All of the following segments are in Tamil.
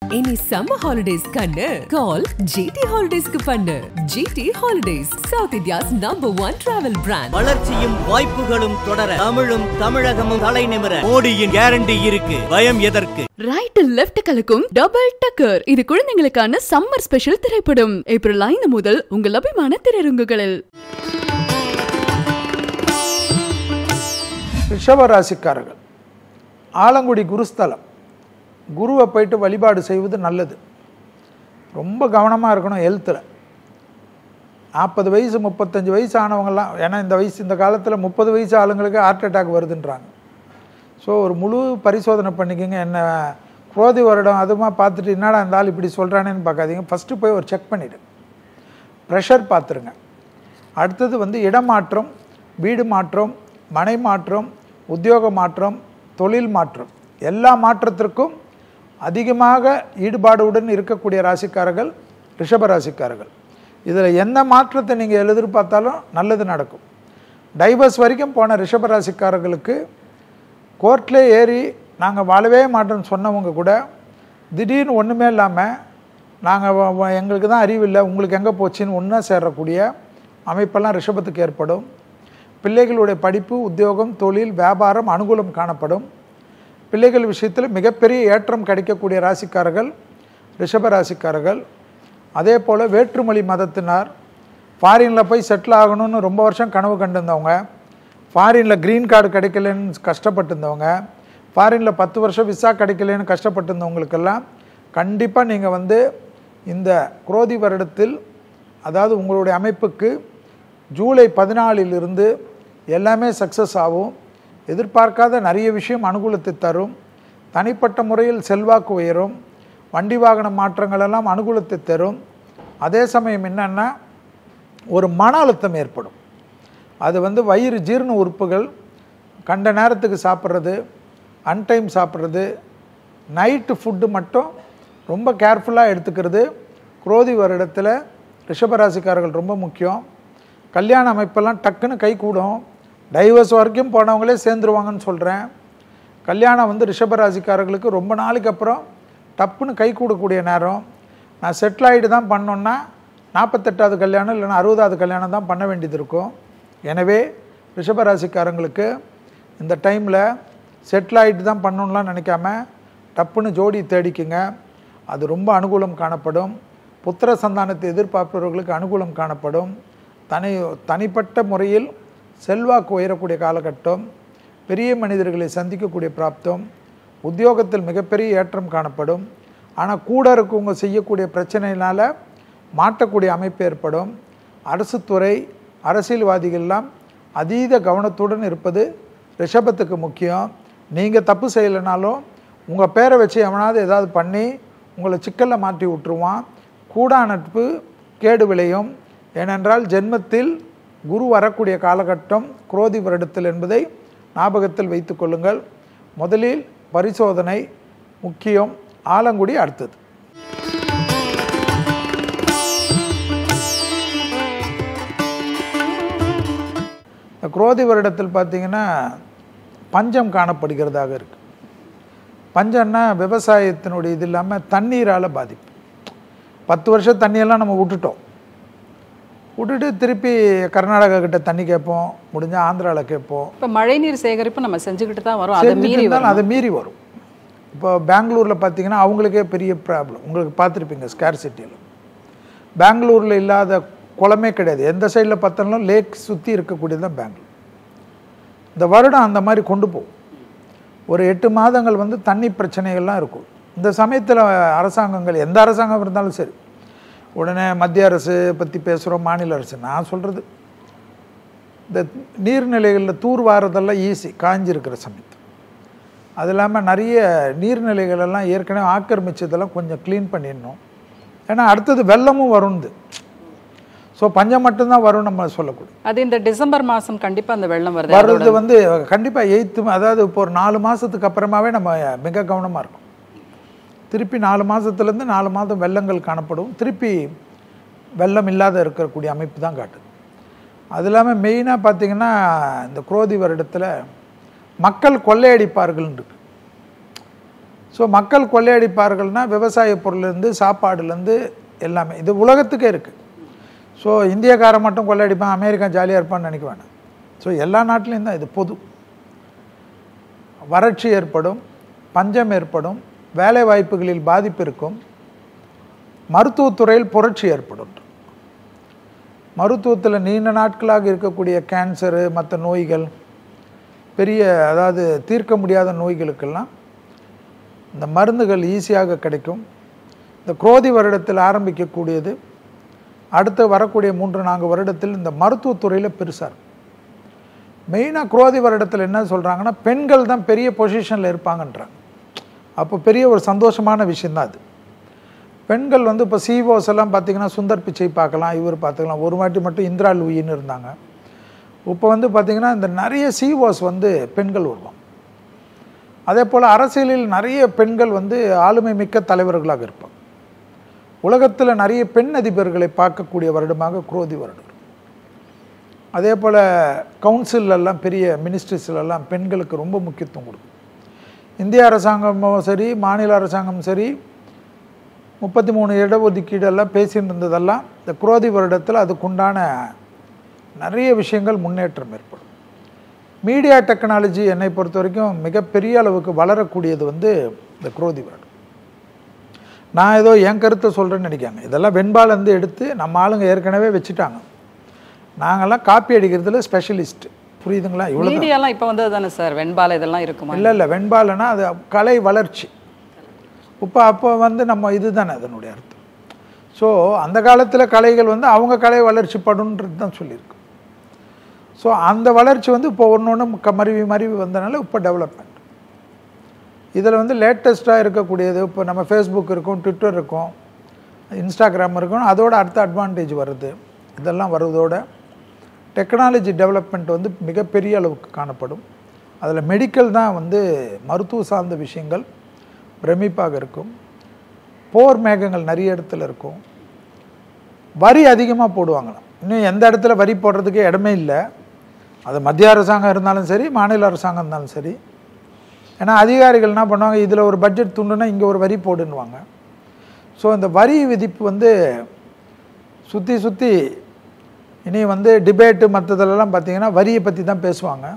Any summer holidays kannu call GT Holidays ku pannu. GT Holidays, South India's #1 travel brand. வளர்ச்சியும் வாய்ப்புகளும் தொடர தமிழும் தமிழகமும் தலைநிமிர மோடியின் கேரண்டி இருக்கு. பயம் எதற்கு? ரைட் லெஃப்ட் கலக்கும் டபுள் டக்கர். இது குழந்தைகளுக்கான சம்மர் ஸ்பெஷல் திரைப்படம். ஏப்ரல் 5 முதல் உங்கள் அபிமான திரையரங்குகளில். ரிஷப ராசிக்காரர்கள் ஆலங்குடி குருஸ்தலம் குருவை போயிட்டு வழிபாடு செய்வது நல்லது. ரொம்ப கவனமாக இருக்கணும் ஹெல்த்தில். 40 வயசு 35 வயசு ஆனவங்கலாம், ஏன்னா இந்த காலத்தில் 30 வயசு ஆளுங்களுக்கு ஹார்ட் அட்டாக் வருதுன்றாங்க. ஸோ ஒரு முழு பரிசோதனை பண்ணிக்கோங்க. என்ன குரோதி வருடம் அதுமா பார்த்துட்டு என்னடா அந்த ஆள் இப்படி சொல்கிறானேன்னு பார்க்காதீங்க. ஃபஸ்ட்டு போய் ஒரு செக் பண்ணிவிடு. ப்ரெஷர் பார்த்துருங்க. அடுத்தது இடமாற்றம், வீடு மாற்றம், மனை மாற்றம், உத்தியோக மாற்றம், தொழில் மாற்றம், எல்லா மாற்றத்திற்கும் அதிகமாக ஈடுபாடுடன் இருக்கக்கூடிய ராசிக்காரர்கள் ரிஷப ராசிக்காரர்கள். இதில் எந்த மாற்றத்தை நீங்கள் எதிர்பார்த்தாலும் நல்லது நடக்கும். டைவர்ஸ் வரைக்கும் போன ரிஷப ராசிக்காரர்களுக்கு கோர்ட்லேயே ஏறி நாங்கள் வாழவே மாட்டோம்னு சொன்னவங்க கூட திடீர்னு ஒன்றுமே இல்லாமல் நாங்கள் எங்களுக்கு தான் அறிவில்லை உங்களுக்கு எங்கே போச்சுன்னு ஒன்றா சேரக்கூடிய அமைப்பெல்லாம் ரிஷபத்துக்கு ஏற்படும். பிள்ளைகளுடைய படிப்பு, உத்தியோகம், தொழில், வியாபாரம் அனுகூலம் காணப்படும். பிள்ளைகள் விஷயத்தில் மிகப்பெரிய ஏற்றம் கிடைக்கக்கூடிய ராசிக்காரர்கள் ரிஷப ராசிக்காரர்கள். அதே போல் வேற்றுமொழி மதத்தினார், ஃபாரினில் போய் செட்டில் ஆகணும்னு ரொம்ப வருஷம் கனவு கண்டிருந்தவங்க, ஃபாரினில் க்ரீன் கார்டு கிடைக்கலன்னு கஷ்டப்பட்டுருந்தவங்க, ஃபாரினில் 10 வருஷம் விசா கிடைக்கலன்னு கஷ்டப்பட்டுருந்தவங்களுக்கெல்லாம் கண்டிப்பாக நீங்கள் இந்த குரோதி வருடத்தில், அதாவது உங்களுடைய அமைப்புக்கு ஜூலை 14 எல்லாமே சக்ஸஸ் ஆகும். எதிர்பார்க்காத நிறைய விஷயம் அனுகூலத்தை தரும். தனிப்பட்ட முறையில் செல்வாக்கு உயரும். வண்டி வாகன மாற்றங்கள் எல்லாம் அனுகூலத்தை தரும். அதே சமயம் என்னென்னா ஒரு மன அழுத்தம் ஏற்படும். அது வயிறு ஜீரண உறுப்புகள் கண்ட நேரத்துக்கு சாப்பிட்றது, அன்டைம் சாப்பிட்றது, நைட்டு ஃபுட்டு மட்டும் ரொம்ப கேர்ஃபுல்லாக எடுத்துக்கிறது குரோதி வருடத்தில் ரிஷபராசிக்காரர்கள் ரொம்ப முக்கியம். கல்யாண அமைப்பெல்லாம் டக்குன்னு கை கூடும். டைவர்ஸ் வரைக்கும் போனவங்களே சேர்ந்துருவாங்கன்னு சொல்கிறேன். கல்யாணம் ரிஷபராசிக்காரர்களுக்கு ரொம்ப நாளைக்கு அப்புறம் டப்புன்னு கை கூடக்கூடிய நேரம். நான் செட்டில் ஆகிட்டு தான் பண்ணோன்னா 48வது கல்யாணம் இல்லைன்னா 60வது கல்யாணம் தான் பண்ண வேண்டியது இருக்கும். எனவே ரிஷபராசிக்காரங்களுக்கு இந்த டைமில் செட்டில் ஆகிட்டு தான் பண்ணணும்லாம் நினைக்காம டப்புன்னு ஜோடி தேடிக்குங்க. அது ரொம்ப அனுகூலம் காணப்படும். புத்திர சந்தானத்தை எதிர்பார்ப்பவர்களுக்கு அனுகூலம் காணப்படும். தனிப்பட்ட முறையில் செல்வாக்கு உயரக்கூடிய காலகட்டம், பெரிய மனிதர்களை சந்திக்கக்கூடிய பிராப்தம், உத்தியோகத்தில் மிகப்பெரிய ஏற்றம் காணப்படும். ஆனால் கூட இருக்கவங்க செய்யக்கூடிய பிரச்சனையினால் மாட்டக்கூடிய அமைப்பு ஏற்படும். அரசு துறை, அரசியல்வாதிகள்லாம் அதீத கவனத்துடன் இருப்பது ரிஷபத்துக்கு முக்கியம். நீங்கள் தப்பு செய்யலைனாலும் உங்கள் பேரை வச்சு எவனாவது ஏதாவது பண்ணி உங்களை சிக்கலில் மாற்றி விட்டுருவான். கூடா நட்பு கேடு விளையும். ஏனென்றால் ஜென்மத்தில் குரு வரக்கூடிய காலகட்டம் குரோதி வருடத்தில் என்பதை ஞாபகத்தில் வைத்து கொள்ளுங்கள். முதலில் பரிசோதனை முக்கியம். ஆலங்குடி அடுத்தது. இந்த குரோதி வருடத்தில் பார்த்திங்கன்னா பஞ்சம் காணப்படுகிறதாக இருக்குது. பஞ்சம்னா விவசாயத்தினுடைய இது இல்லாமல் தண்ணீரால் பாதிப்பு. 10 வருஷம் தண்ணியெல்லாம் நம்ம விட்டுட்டு திருப்பி கர்நாடகா கிட்ட தண்ணி கேட்போம், முடிஞ்சால் ஆந்திராவில் கேட்போம். இப்போ மழைநீர் சேகரிப்பு நம்ம செஞ்சுக்கிட்டு தான் வரும். அதை மீறி வரும். இப்போ பெங்களூரில் பார்த்தீங்கன்னா அவங்களுக்கே பெரிய ப்ராப்ளம். உங்களுக்கு பார்த்துருப்பீங்க ஸ்கேர்சிட்டியில். பெங்களூரில் இல்லாத குளமே கிடையாது. எந்த சைடில் பார்த்தாலும் லேக் சுற்றி இருக்கக்கூடியது தான் பெங்களூர். இந்த வருடம் அந்த மாதிரி கொண்டு போகும். ஒரு 8 மாதங்கள் தண்ணி பிரச்சனைகள்லாம் இருக்கும். இந்த சமயத்தில் அரசாங்கங்கள், எந்த அரசாங்கம் இருந்தாலும் சரி, உடனே மத்திய அரசு பற்றி பேசுகிறோம், மாநில அரசு. நான் சொல்கிறது இந்த நீர்நிலைகளில் தூர் வாரதெல்லாம் ஈஸி, காஞ்சிருக்கிற சமயத்து. அது இல்லாமல் நிறைய நீர்நிலைகளெல்லாம் ஏற்கனவே ஆக்கிரமிச்சதெல்லாம் கொஞ்சம் க்ளீன் பண்ணிடணும். ஏன்னா அடுத்தது வெள்ளமும் வரும்து. ஸோ பஞ்சம் மட்டும்தான் வரும் நம்ம சொல்லக்கூடாது. அது இந்த டிசம்பர் மாதம் கண்டிப்பாக அந்த வெள்ளம் வர்றது கண்டிப்பாக 8th, அதாவது இப்போ ஒரு 4 மாதத்துக்கு அப்புறமாவே நம்ம மிக கவனமாக இருக்கும். திருப்பி 4 மாதத்துலேருந்து 4 மாதம் வெள்ளங்கள் காணப்படும். திருப்பி வெள்ளம் இல்லாத இருக்கக்கூடிய அமைப்பு தான் காட்டுது. அது இல்லாமல் மெயினாக பார்த்திங்கன்னா இந்த குரோதி வருடத்தில் மக்கள் கொள்ளையடிப்பார்கள் இருக்கு. ஸோ மக்கள் கொள்ளையடிப்பார்கள்னா விவசாய பொருள்லேருந்து சாப்பாடுலேருந்து எல்லாமே இது உலகத்துக்கே இருக்குது. ஸோ இந்தியக்காரன் மட்டும் கொள்ளையடிப்பான், அமெரிக்கா ஜாலியாக இருப்பான்னு நினைக்க வேண்டாம். ஸோ எல்லா நாட்டிலையும் தான் இது பொது. வறட்சி ஏற்படும், பஞ்சம் ஏற்படும், வேலை வாய்ப்புகளில் பாதிப்பு இருக்கும், மருத்துவத்துறையில் புரட்சி ஏற்படும். மருத்துவத்தில் நீண்ட நாட்களாக இருக்கக்கூடிய கேன்சரு மற்ற நோய்கள் பெரிய அதாவது தீர்க்க முடியாத நோய்களுக்கெல்லாம் இந்த மருந்துகள் ஈஸியாக கிடைக்கும். இந்த குரோதி வருடத்தில் ஆரம்பிக்கக்கூடியது அடுத்து வரக்கூடிய 3-4 வருடத்தில் இந்த மருத்துவத்துறையில் பெருசாக இருக்கும். மெயினாக குரோதி வருடத்தில் என்ன சொல்கிறாங்கன்னா பெண்கள் தான் பெரிய பொசிஷனில் இருப்பாங்கன்றாங்க. அப்போ பெரிய ஒரு சந்தோஷமான விஷயந்தான் அது. பெண்கள் வந்து இப்போ சிஓஸ் எல்லாம் பார்த்திங்கன்னா சுந்தர் பிச்சை பார்க்கலாம், இவர் பார்த்துக்கலாம். ஒரு வாட்டி மட்டும் இந்திரா லூயின்னு இருந்தாங்க. இப்போ வந்து பார்த்திங்கன்னா இந்த நிறைய சிஓஸ் வந்து பெண்கள் வருவாங்க. அதே போல் அரசியலில் நிறைய பெண்கள் வந்து ஆளுமை மிக்க தலைவர்களாக இருப்பாங்க. உலகத்தில் நிறைய பெண் அதிபர்களை பார்க்கக்கூடிய வருடமாக குரோதி வருடம். அதே போல் கவுன்சிலெல்லாம் பெரிய மினிஸ்ட்ரிஸ்லாம் பெண்களுக்கு ரொம்ப முக்கியத்துவம் கொடுக்கும். இந்திய அரசாங்கமும் சரி மாநில அரசாங்கமும் சரி 33 இடஒதுக்கீடெல்லாம் பேசிட்டு இருந்ததெல்லாம் இந்த குரோதி வருடத்தில் அதுக்குண்டான நிறைய விஷயங்கள் முன்னேற்றம் ஏற்படும். மீடியா டெக்னாலஜி என்னை பொறுத்த வரைக்கும் மிகப்பெரிய அளவுக்கு வளரக்கூடியது வந்து இந்த குரோதி வருடம். நான் ஏதோ என் கருத்தை சொல்கிறேன்னு நினைக்காங்க. இதெல்லாம் வெண்பாலேருந்து எடுத்து நம்ம ஆளுங்க ஏற்கனவே வச்சுட்டாங்க. நாங்கள்லாம் காப்பி அடிக்கிறதுல ஸ்பெஷலிஸ்ட். புரியுதுங்களா? இவ்வளோ மீடியாலாம் இப்போ வந்து தானே சார் வெண்பாலை இதெல்லாம் இருக்குமா? இல்லை வெண்பாலைனா அது கலை வளர்ச்சி. அப்போ வந்து நம்ம இது தானே அதனுடைய அர்த்தம். ஸோ அந்த காலத்தில் கலைகள் வந்து அவங்க கலை வளர்ச்சி படுன்றது தான் சொல்லியிருக்கு. ஸோ அந்த வளர்ச்சி வந்து இப்போ ஒன்று மருவி வந்தனால இப்போ டெவலப்மெண்ட். இதில் வந்து லேட்டஸ்ட்டாக இருக்கக்கூடியது இப்போ நம்ம ஃபேஸ்புக் இருக்கும், ட்விட்டர் இருக்கும், இன்ஸ்டாகிராம் இருக்கும். அதோட அடுத்த அட்வான்டேஜ் வருது. இதெல்லாம் வருவதோட டெக்னாலஜி டெவலப்மெண்ட் வந்து மிகப்பெரிய அளவுக்கு காணப்படும். அதில் மெடிக்கல் தான் வந்து மருத்துவ சார்ந்த விஷயங்கள் பிரமிப்பாக இருக்கும். போர் மேகங்கள் நிறைய இடத்துல இருக்கும். வரி அதிகமாக போடுவாங்களாம். இன்னும் எந்த இடத்துல வரி போடுறதுக்கே இடமே இல்லை. அது மத்திய அரசாங்கம் இருந்தாலும் சரி மாநில அரசாங்கம் இருந்தாலும் சரி. ஏன்னா அதிகாரிகள் என்ன பண்ணுவாங்க, இதில் ஒரு பட்ஜெட் துண்டுனா இங்கே ஒரு வரி போடுன்னுவாங்க. ஸோ இந்த வரி விதிப்பு வந்து சுற்றி இனி வந்து டிபேட்டு மற்றதுலலாம் பார்த்திங்கன்னா வரியை பற்றி தான் பேசுவாங்க.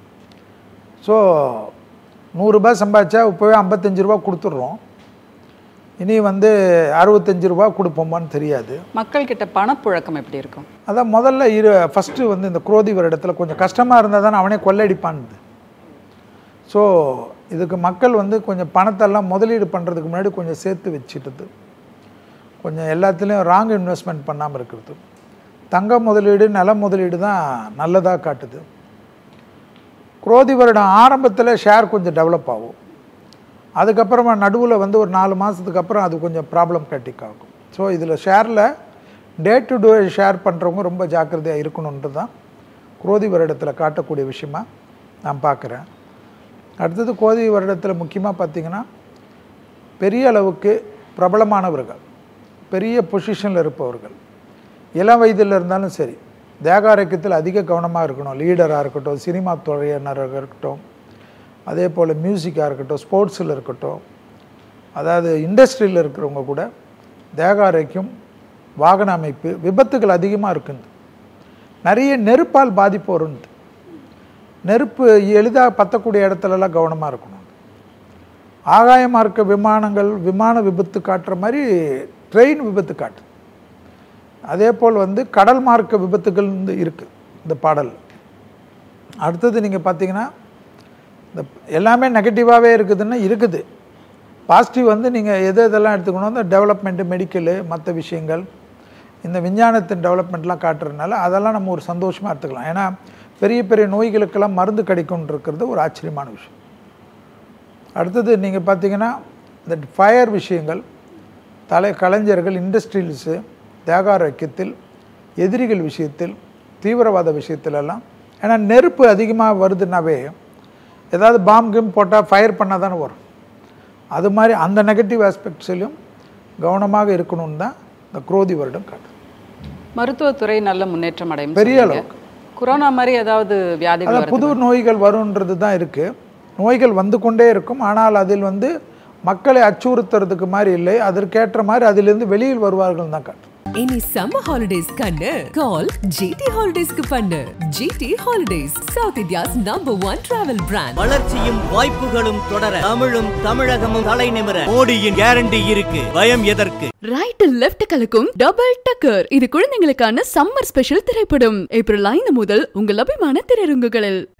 ஸோ 100 ரூபாய் சம்பாதிச்சா இப்போவே 55 ரூபா கொடுத்துட்றோம். இனி வந்து 65 ரூபா கொடுப்போமான்னு தெரியாது. மக்கள்கிட்ட பணப்புழக்கம் எப்படி இருக்கும்? அதான் முதல்ல ஃபஸ்ட்டு வந்து இந்த குரோதி வருடத்தில் கொஞ்சம் கஷ்டமாக இருந்தால் தானே அவனே கொள்ளையடிப்பான்னு. ஸோ இதுக்கு மக்கள் வந்து கொஞ்சம் பணத்தெல்லாம் முதலீடு பண்ணுறதுக்கு முன்னாடி கொஞ்சம் சேர்த்து வச்சுட்டது, கொஞ்சம் எல்லாத்துலேயும் ராங் இன்வெஸ்ட்மெண்ட் பண்ணாமல் இருக்கிறது. தங்க முதலீடு நில முதலீடு தான் நல்லதாக காட்டுது. குரோதி வருடம் ஆரம்பத்தில் ஷேர் கொஞ்சம் டெவலப் ஆகும். அதுக்கப்புறமா நடுவில் வந்து ஒரு 4 மாதத்துக்கு அப்புறம் அது கொஞ்சம் ப்ராப்ளம் கிரிட்டிக் ஆகும். ஸோ இதில் ஷேரில் டே டு டே ஷேர் பண்ணுறவங்க ரொம்ப ஜாக்கிரதையாக இருக்கணுன்றது தான் குரோதி வருடத்தில் காட்டக்கூடிய விஷயமாக நான் பார்க்குறேன். அடுத்தது குரோதி வருடத்தில் முக்கியமாக பார்த்திங்கன்னா பெரிய அளவுக்கு பிரபலமானவர்கள், பெரிய பொசிஷனில் இருப்பவர்கள், இளம் வயதில் இருந்தாலும் சரி தேக ஆரோக்கியத்தில் அதிக கவனமாக இருக்கணும். லீடராக இருக்கட்டும், சினிமா துறையினராக இருக்கட்டும், அதே போல் மியூசிக்காக இருக்கட்டும், ஸ்போர்ட்ஸில் இருக்கட்டும், அதாவது இண்டஸ்ட்ரியில் இருக்கிறவங்க கூட தேக ஆரோக்கியம், வாகன அமைப்பு, விபத்துகள் அதிகமாக இருக்குது. நிறைய நெருப்பால் பாதிப்பு வருது. நெருப்பு எளிதாக பற்றக்கூடிய இடத்துலலாம் கவனமாக இருக்கணும். ஆகாய மார்க்க விமானங்கள் விமான விபத்து காட்டுற மாதிரி ட்ரெயின் விபத்து காட்டு. அதே போல் வந்து கடல் மார்க்க விபத்துகள் இருக்குது இந்த பாடல். அடுத்தது நீங்கள் பார்த்தீங்கன்னா இந்த எல்லாமே நெகட்டிவாகவே இருக்குதுன்னா இருக்குது. பாசிட்டிவ் வந்து நீங்கள் எதெல்லாம் எடுத்துக்கணும், இந்த டெவலப்மெண்ட்டு, மெடிக்கலு, மற்ற விஷயங்கள், இந்த விஞ்ஞானத்தின் டெவலப்மெண்ட்லாம் காட்டுறதுனால அதெல்லாம் நம்ம ஒரு சந்தோஷமாக எடுத்துக்கலாம். ஏன்னா பெரிய பெரிய நோய்களுக்கெல்லாம் மருந்து கிடைக்கும்னு இருக்கிறது ஒரு ஆச்சரியமான விஷயம். அடுத்தது நீங்கள் பார்த்தீங்கன்னா இந்த ஃபயர் விஷயங்கள், கலைஞர்கள், இண்டஸ்ட்ரியல்ஸு, தேக ஆரோக்கியத்தில், எதிரிகள் விஷயத்தில், தீவிரவாத விஷயத்திலெல்லாம். ஏன்னா நெருப்பு அதிகமாக வருதுன்னாவே ஏதாவது பாம் போட்டால் ஃபயர் பண்ணால் தானே வரும். அது மாதிரி அந்த நெகட்டிவ் ஆஸ்பெக்ட்ஸ்லையும் கவனமாக இருக்கணும்னு தான் இந்த குரோதி வருடம் காட்டு. மருத்துவத்துறை நல்ல முன்னேற்றம் அடையும் பெரிய அளவுக்கு. கொரோனா மாதிரி ஏதாவது வியாதிகள், புது நோய்கள் வரும்ன்றது தான் இருக்குது. நோய்கள் வந்து கொண்டே இருக்கும். ஆனால் அதில் வந்து மக்களை அச்சுறுத்துறதுக்கு மாதிரி இல்லை, அதற்கேற்ற மாதிரி அதிலிருந்து வெளியில் வருவார்கள் தான் காட்டு. இனி சம்மர் ஹாலிடேஸ் கண்ணு கால் ஜிடி ஹாலிடேஸ்க்கு பண்ணு. GT holidays south India's #1 travel brand. வளர்ச்சியும் வாய்ப்புகளும் தொடர தமிழும் தமிழகமும் தலை நிமிர மோடியின் கேரண்டி இருக்கு. பயம் எதற்கு? ரைட் லெஃப்ட் கலக்கும் டபுள் டக்கர். இது குழந்தைகளுக்கான சம்மர் ஸ்பெஷல் திரைப்படம். ஏப்ரல் 5 முதல் உங்கள் அபிமான திரையரங்குகளில்.